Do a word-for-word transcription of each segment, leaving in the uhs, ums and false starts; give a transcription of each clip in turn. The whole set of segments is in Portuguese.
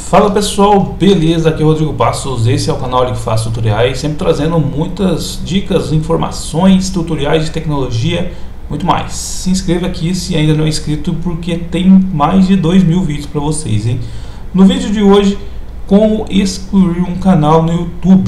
Fala pessoal, beleza? Aqui é o Rodrigo Passos, esse é o canal que faz tutoriais, sempre trazendo muitas dicas, informações, tutoriais de tecnologia, muito mais. Se inscreva aqui se ainda não é inscrito, porque tem mais de dois mil vídeos para vocês, hein? No vídeo de hoje, como excluir um canal no YouTube.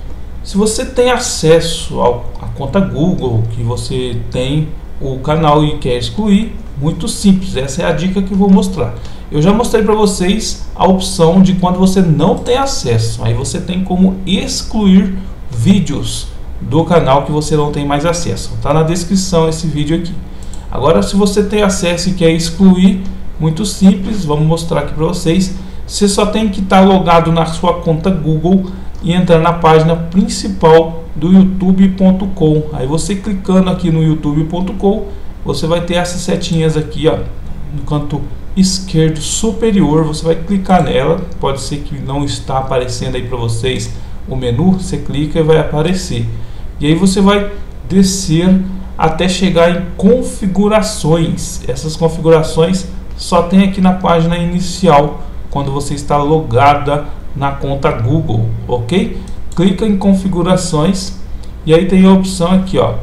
Se você tem acesso à conta Google, que você tem o canal e quer excluir, muito simples, essa é a dica que eu vou mostrar. Eu já mostrei para vocês a opção de quando você não tem acesso, aí você tem como excluir vídeos do canal que você não tem mais acesso. Está na descrição esse vídeo aqui. Agora, se você tem acesso e quer excluir, muito simples, vamos mostrar aqui para vocês. Você só tem que estar logado na sua conta Google e entrar na página principal do youtube ponto com. Aí você clicando aqui no youtube ponto com, você vai ter essas setinhas aqui, ó, no canto esquerdo superior. Você vai clicar nela, pode ser que não está aparecendo aí para vocês o menu, você clica e vai aparecer. E aí você vai descer até chegar em configurações. Essas configurações só tem aqui na página inicial, quando você está logada na conta Google, ok? Clica em configurações e aí tem a opção aqui, ó,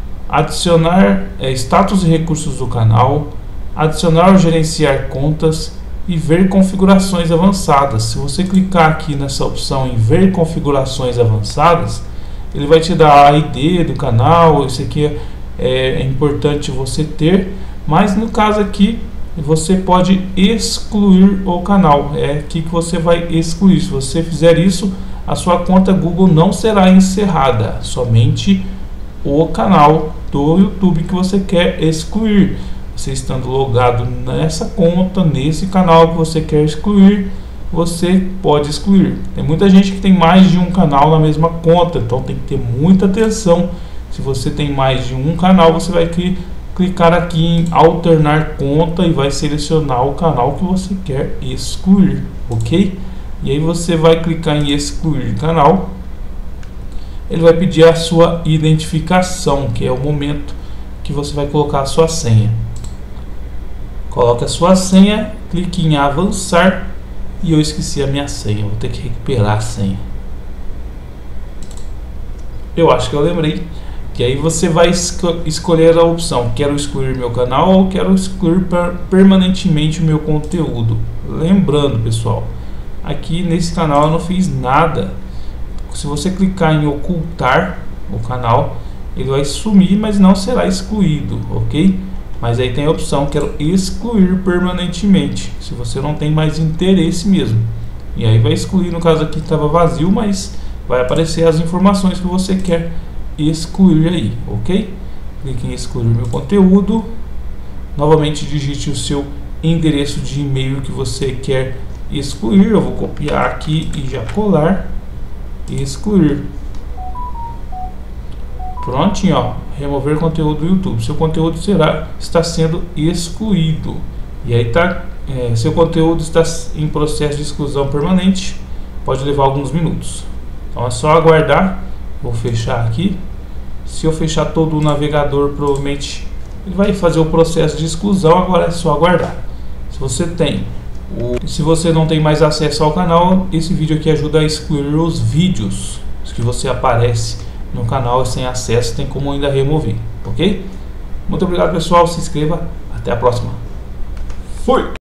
adicionar é, status e recursos do canal, adicionar ou gerenciar contas e ver configurações avançadas. Se você clicar aqui nessa opção em ver configurações avançadas, ele vai te dar a I D do canal. Isso aqui é, é importante você ter, mas no caso aqui você pode excluir o canal. É aqui que você vai excluir. Se você fizer isso, a sua conta Google não será encerrada, somente o canal do YouTube que você quer excluir. Você estando logado nessa conta, nesse canal que você quer excluir, você pode excluir. Tem muita gente que tem mais de um canal na mesma conta, então tem que ter muita atenção. Se você tem mais de um canal, você vai clicar aqui em alternar conta e vai selecionar o canal que você quer excluir, ok? E aí você vai clicar em excluir canal. Ele vai pedir a sua identificação, que é o momento que você vai colocar a sua senha. Coloque a sua senha, clique em avançar e eu esqueci a minha senha, vou ter que recuperar a senha. Eu acho que eu lembrei. Que aí você vai esco escolher a opção: quero excluir meu canal ou quero excluir per permanentemente o meu conteúdo. Lembrando, pessoal, aqui nesse canal eu não fiz nada. Se você clicar em ocultar o canal, ele vai sumir, mas não será excluído, ok? Mas aí tem a opção quero excluir permanentemente, se você não tem mais interesse mesmo. E aí vai excluir, no caso aqui estava vazio, mas vai aparecer as informações que você quer excluir aí, ok? Clique em excluir meu conteúdo. Novamente digite o seu endereço de e-mail que você quer excluir. Eu vou copiar aqui e já colar e excluir. Prontinho, ó, remover conteúdo do YouTube. Seu conteúdo será está sendo excluído. E aí tá, é, seu conteúdo está em processo de exclusão permanente. Pode levar alguns minutos. Então é só aguardar. Vou fechar aqui. Se eu fechar todo o navegador, provavelmente ele vai fazer o processo de exclusão. Agora é só aguardar. Se você tem o, se você não tem mais acesso ao canal, esse vídeo aqui ajuda a excluir os vídeos que você aparece no canal sem acesso, tem como ainda remover, ok? Muito obrigado, pessoal. Se inscreva. Até a próxima. Fui!